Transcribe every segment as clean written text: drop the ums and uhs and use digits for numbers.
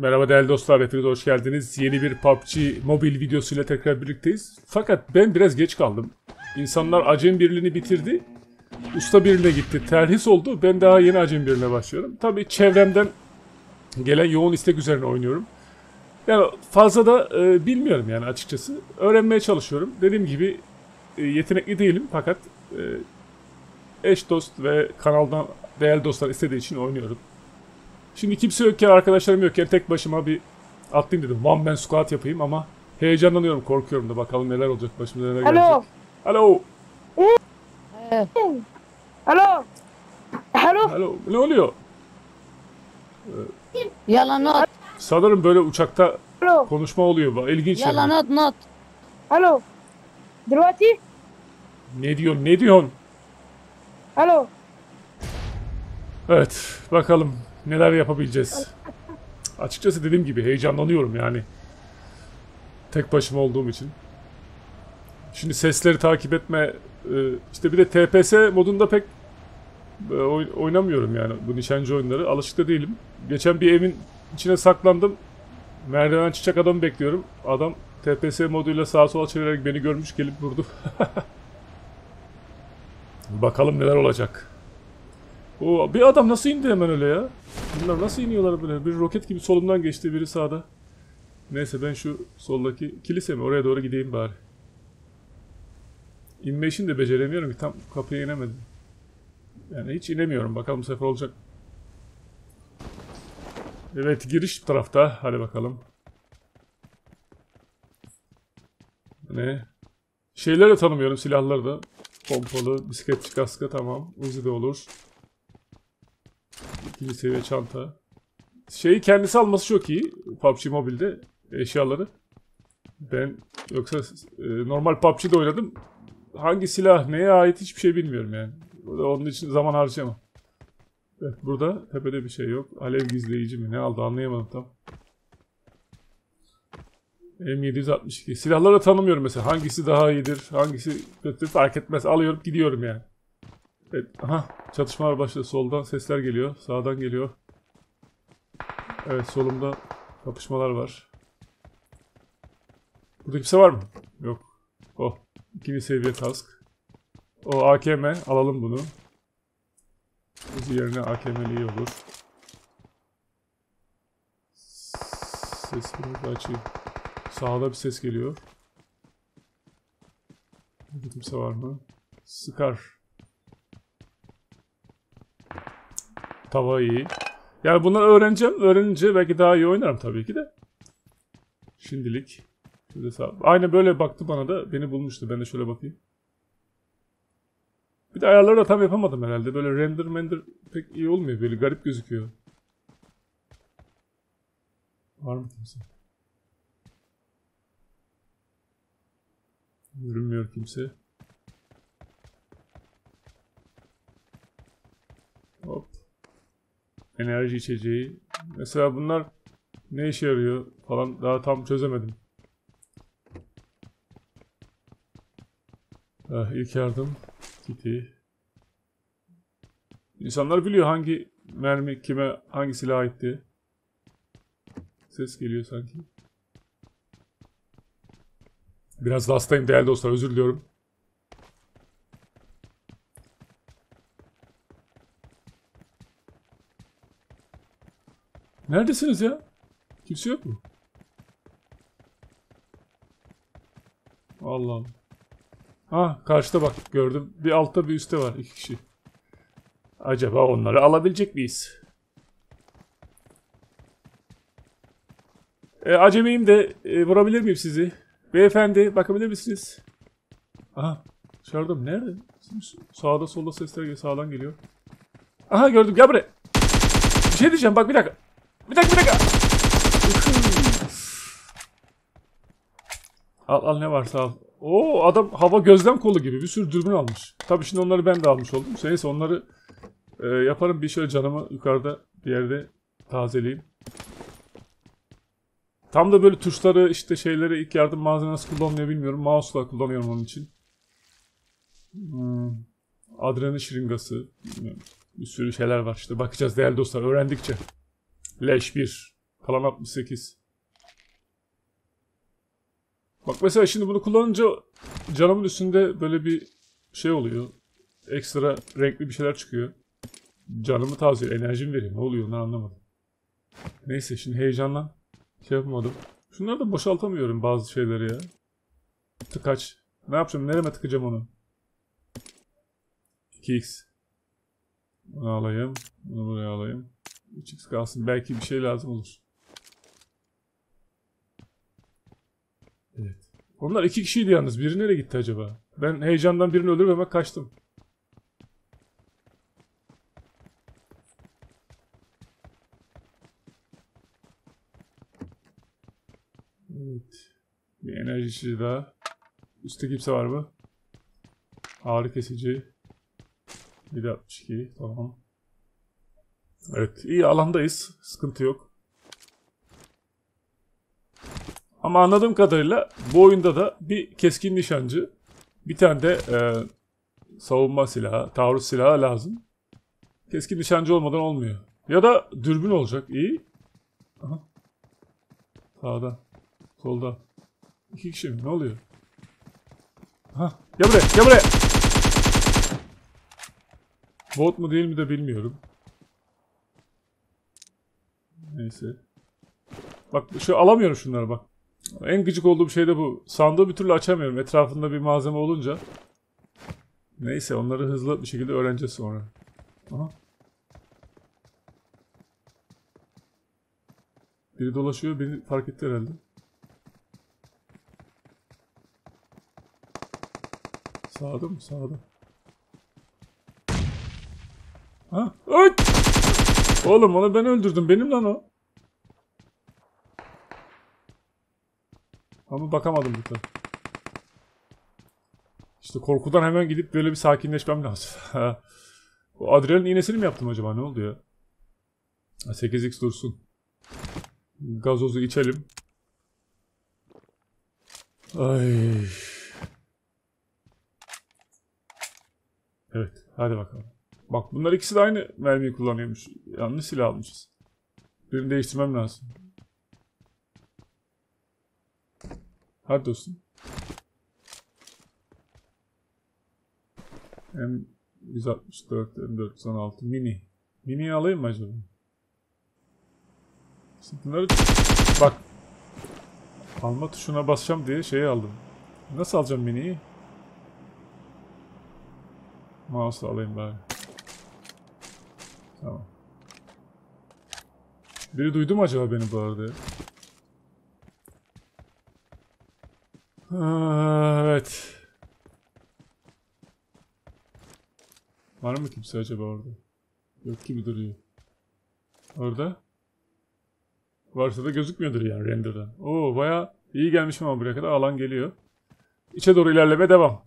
Merhaba değerli dostlar, hepiniz hoş geldiniz. Yeni bir PUBG mobil videosuyla tekrar birlikteyiz. Fakat ben biraz geç kaldım. İnsanlar Acem Birliği'ni bitirdi. Usta Birliği'ne gitti. Terhis oldu. Ben daha yeni Acem Birliği'ne başlıyorum. Tabii çevremden gelen yoğun istek üzerine oynuyorum. Yani fazla da bilmiyorum yani açıkçası. Öğrenmeye çalışıyorum. Dediğim gibi yetenekli değilim fakat eş dost ve kanaldan değerli dostlar istediği için oynuyorum. Şimdi kimse yokken, arkadaşlarım yokken tek başıma bir atlayayım dedim. One man squat yapayım ama heyecanlanıyorum, korkuyorum da bakalım neler olacak, başımıza neler gelecek. Alo. Alo. Alo. Alo. Alo. Ne oluyor? Yalan not. Sanırım böyle uçakta Alo. konuşma oluyor. İlginç Yalan yani. not. Alo. دلوقتي Ne diyorsun? Ne diyorsun? alo. Evet. Bakalım neler yapabileceğiz. Açıkçası dediğim gibi heyecanlanıyorum yani. Tek başıma olduğum için. Şimdi sesleri takip etme, işte bir de TPS modunda pek oynamıyorum yani bu nişancı oyunları. Alışık da değilim. Geçen bir evin içine saklandım. Merdiven çıkacak adamı bekliyorum. Adam TPS moduyla sağa sola çevirerek beni görmüş, gelip vurdu. Bakalım neler olacak. Bir adam nasıl indi hemen öyle ya? Bunlar nasıl iniyorlar böyle? Bir roket gibi solumdan geçti, biri sağda. Neyse ben şu soldaki kilise mi, oraya doğru gideyim bari. İnme işini de beceremiyorum ki, tam kapıya inemedim. Yani hiç inemiyorum. Bakalım bu sefer olacak. Evet, giriş bu tarafta. Hadi bakalım. Ne? Şeyleri de tanımıyorum, silahları da. Pompalı, bisikletçi kaskı, tamam. Uzi de olur. İkinci seviye çanta. Şeyi kendisi alması çok iyi. PUBG Mobile'de eşyaları. Ben yoksa normal PUBG'de oynadım. Hangi silah neye ait hiçbir şey bilmiyorum yani. Onun için zaman harcayamam. Evet, burada tepede bir şey yok. Alev gizleyici mi? Ne aldı anlayamadım tam. M762. Silahları tanımıyorum mesela. Hangisi daha iyidir, hangisi kötü fark etmez. Alıyorum, gidiyorum yani. Evet, aha, çatışmalar başladı. Soldan sesler geliyor. Sağdan geliyor. Evet, solumda kapışmalar var. Burada kimse var mı? Yok. Oh. İkinci seviye kask. O AKM. Alalım bunu. Uzi yerine AKM'li iyi olur. Ses biraz açayım. Sağda bir ses geliyor. Burada kimse var mı? Sıkar. Tava iyi. Yani bunları öğreneceğim. Öğrenince belki daha iyi oynarım tabii ki de. Şimdilik. Şöyle sağ. Aynen böyle baktı bana da, beni bulmuştu. Ben de şöyle bakayım. Bir de ayarları da tam yapamadım herhalde. Böyle render pek iyi olmuyor. Böyle garip gözüküyor. Var mı kimse? Görünmüyor kimse. Hop. Enerji içeceği. Mesela bunlar ne işe yarıyor falan daha tam çözemedim. İlk yardım kiti. İnsanlar biliyor hangi mermi kime, hangi silaha ait diye. Ses geliyor sanki. Biraz da hastayım değerli dostlar, özür diliyorum. Neredesiniz ya? Kimse yok mu? Allah Allah. Ha, karşıda bak, gördüm. Bir altta bir üstte var, 2 kişi. Acaba onları alabilecek miyiz? Acemiyim de vurabilir miyim sizi? Beyefendi, bakabilir misiniz? Aha, dışarıda mı? Nerede? Sağda solda sesler geliyor. Sağdan geliyor. Aha, gördüm, gel buraya. Bir şey diyeceğim, bak bir dakika. Bir dakika. Al ne varsa al. Oo, adam hava gözlem kolu gibi bir sürü dürbün almış. Tabii şimdi onları ben de almış oldum. Neyse onları yaparım, bir şöyle canımı yukarıda bir yerde tazeleyeyim. Tam da böyle tuşları, işte şeyleri, ilk yardım malzemesi kullanmıyor bilmiyorum. Mouse'la kullanıyorum onun için. Adrenalin şırıngası. Bilmiyorum. Bir sürü şeyler var işte. Bakacağız değerli dostlar öğrendikçe. Leş 1. Kalan 68. Bak mesela şimdi bunu kullanınca canımın üstünde böyle bir şey oluyor. Ekstra renkli bir şeyler çıkıyor. Canımı tazeliyor, enerjim veriyor. Ne oluyor ne anlamadım. Neyse şimdi heyecanlan. Şey yapmadım. Şunları da boşaltamıyorum bazı şeyleri ya. Tıkaç. Ne yapacağım? Nereme tıkacağım onu? 2x. Bunu alayım. Bunu buraya alayım. 3x kalsın. Belki bir şey lazım olur. Evet. Onlar 2 kişiydi yalnız. Biri nereye gitti acaba? Ben heyecandan birini öldürüp hemen kaçtım. Evet. Bir enerji içici daha. Üstte kimse var mı? Ağrı kesici. 762. Tamam. Evet. İyi alandayız. Sıkıntı yok. Ama anladığım kadarıyla bu oyunda da bir keskin nişancı, bir tane de savunma silahı, taarruz silahı lazım. Keskin nişancı olmadan olmuyor. Ya da dürbün olacak. İyi. Aha. Sağda. Solda. 2 kişi mi? Ne oluyor? Aha. Gel buraya. Gel buraya. Bot mu değil mi de bilmiyorum. Neyse. Bak şu alamıyorum şunları bak. En gıcık olduğum şey de bu. Sandığı bir türlü açamıyorum. Etrafında bir malzeme olunca. Neyse onları hızlı bir şekilde öğreneceğiz sonra. Aha. Biri dolaşıyor. Beni fark etti herhalde. Sağda mı? Sağda. Ha? Ay! Oğlum onu ben öldürdüm. Benim lan o. Ama bakamadım burada. İşte korkudan hemen gidip böyle bir sakinleşmem lazım. O adrenalin iğnesini mi yaptım acaba? Ne oldu ya? 8x dursun. Gazozu içelim. Ay. Evet. Hadi bakalım. Bak bunlar ikisi de aynı mermiyi kullanıyormuş. Yanlış silah almışız. Birini değiştirmem lazım. Hadi dostum. M164, M416 mini. Mini'yi alayım mı acaba? Şimdi bunları... Bak. Alma tuşuna basacağım diye şeyi aldım. Nasıl alacağım mini'yi? Mouse'la alayım bari. Tamam. Biri duydu mu acaba beni bu arada ya? Evet. Var mı kimse acaba orada? Yok gibi duruyor. Orada? Varsa da gözükmüyordur yani render'dan. Oo bayağı iyi gelmişim ama buraya kadar alan geliyor. İçe doğru ilerleme devam.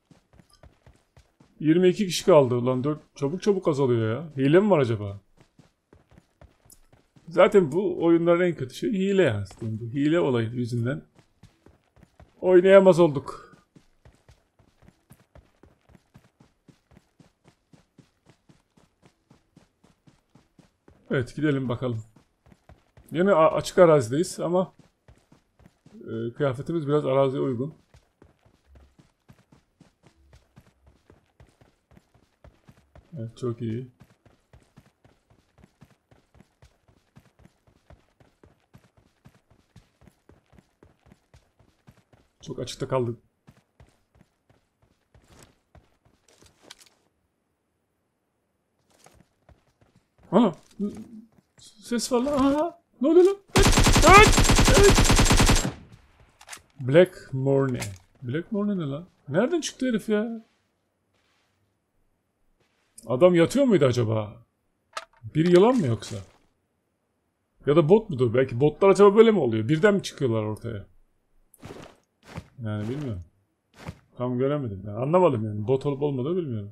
22 kişi kaldı. Ulan 4 çabuk çabuk azalıyor ya. Hile mi var acaba? Zaten bu oyunların en kötü şey hile yani. Bu hile olayı yüzünden oynayamaz olduk. Evet gidelim bakalım. Yine açık arazideyiz ama kıyafetimiz biraz araziye uygun. Evet çok iyi. Çok açıkta kaldık. Ana! Ses var lan. Aha! Ne oluyor lan? Evet! Black Morning. Black Morning ne lan? Nereden çıktı herif ya? Adam yatıyor muydu acaba? Bir yılan mı yoksa? Ya da bot mudur? Belki botlar acaba böyle mi oluyor? Birden mi çıkıyorlar ortaya? Yani bilmiyorum. Tam göremedim. Yani anlamadım yani. Bot olup olmadığını bilmiyorum.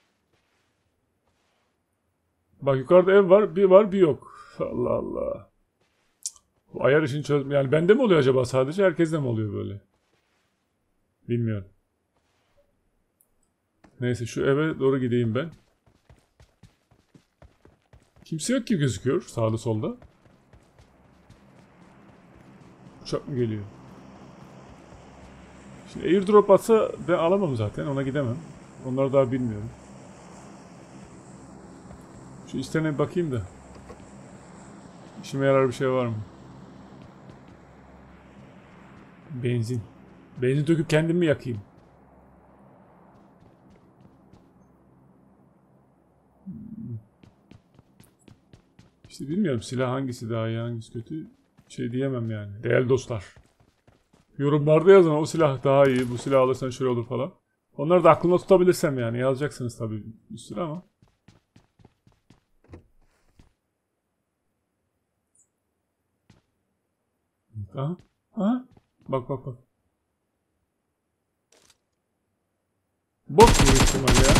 Bak yukarıda ev var. Bir var bir yok. Allah Allah. Bu ayar işini çöz... Yani bende mi oluyor acaba sadece? Herkeste mi oluyor böyle? Bilmiyorum. Neyse şu eve doğru gideyim ben. Kimse yok gibi gözüküyor sağda solda. Uçak mı geliyor? Şimdi airdrop atsa ben alamam zaten. Ona gidemem. Onları daha bilmiyorum. Şu istene bir bakayım da. İşime yarar bir şey var mı? Benzin. Benzin döküp kendimi yakayım. İşte bilmiyorum silah hangisi daha iyi hangisi kötü. Şey diyemem yani. Değerli dostlar. Yorumlarda yazın o silah daha iyi. Bu silah alırsan şöyle olur falan. Onları da aklımda tutabilirsem yani. Yazacaksınız tabii bir sürü ama. Aha. Aha. Bak bak bak. Bot büyük ihtimal ya.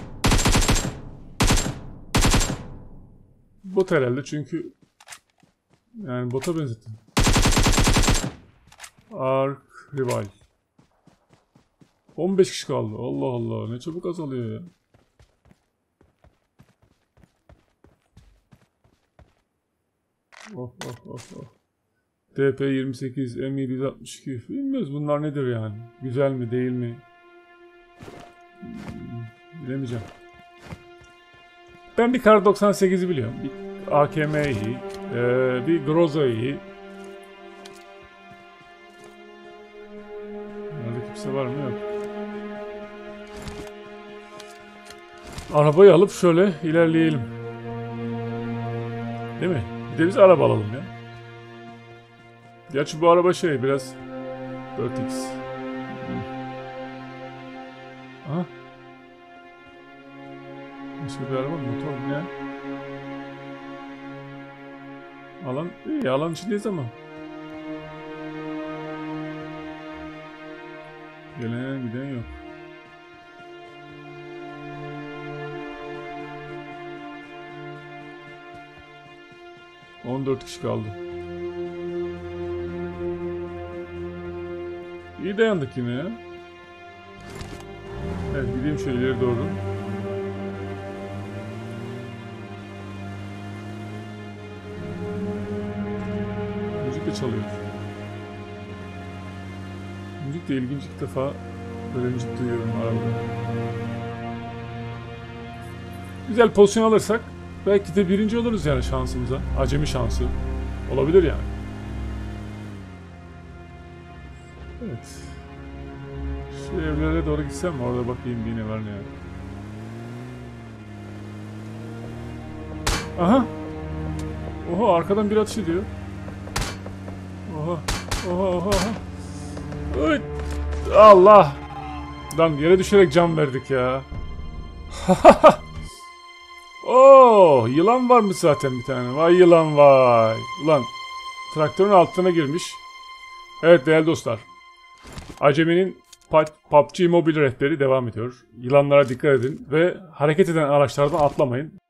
Bot herhalde çünkü yani bota benzettim. Ark Rival. 15 kişi kaldı. Allah Allah ne çabuk azalıyor ya. Of of of of. DP28, M762. Bilmiyoruz bunlar nedir yani. Güzel mi değil mi? Bilemeyeceğim. Ben bir Kar 98'i biliyorum. Bir AKM iyi. Bir Groza iyi. Nerede kimse var mı? Yok. Arabayı alıp şöyle ilerleyelim. Değil mi? Bir de biz araba alalım ya. Gerçi bu araba şey biraz 4X. Aha. Başka bir araba mı? Motor ne? Alan iyi alan içindeyiz ama. Gelen giden yok. ...14 kişi kaldı. İyi dayandık yine ya. Evet gideyim şöyle ileri doğru. Müzik de çalıyor. Müzik de ilginç ilk defa böyle müzik duyuyorum arabada. Güzel pozisyon alırsak belki de birinci oluruz yani şansımıza. Acemi şansı. Olabilir yani. Evet. Şu evlere doğru gitsem mi? Orada bakayım bir ne var ne yok. Aha! Oha arkadan bir atış ediyor. Oha! Oha oha oha! Oy! Allah! Lan yere düşerek can verdik ya. Oo, yılan varmış zaten bir tane. Vay yılan vay. Ulan traktörün altına girmiş. Evet değerli dostlar. Acemi'nin PUBG Mobile rehberi devam ediyor. Yılanlara dikkat edin ve hareket eden araçlardan atlamayın.